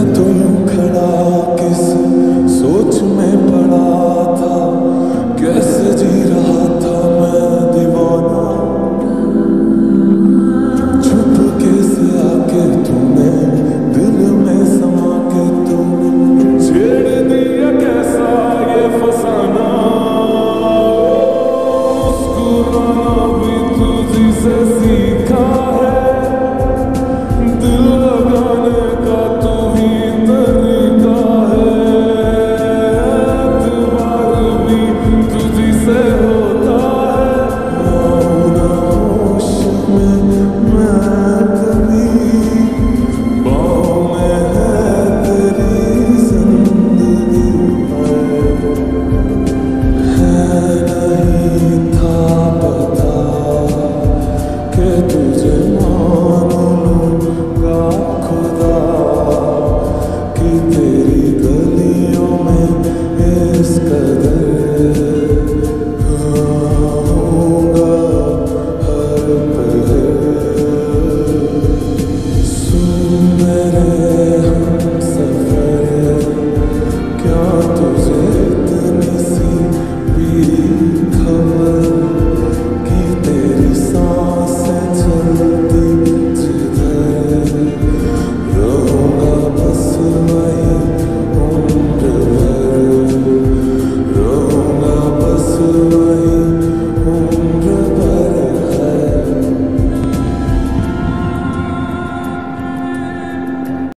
तो यूं खड़ा किस सोच में पड़ा था, कैसे जी रहा था मैं दीवाना। छुप के से आके तूने दिल में समा के तूने छेड़ दिया कैसा ये फसाना। मुस्कुराना भी तुझी से सीखा है, दिल लगाने का तू ही तरीका है। एतबार भी तुझी से होता है, ना होश में मैं कभी, बाहों में है तेरी जिंदगी है। नहीं था पता कि तुझे मान लूंगा खुदा, कि तेरी गलियों में इस कदर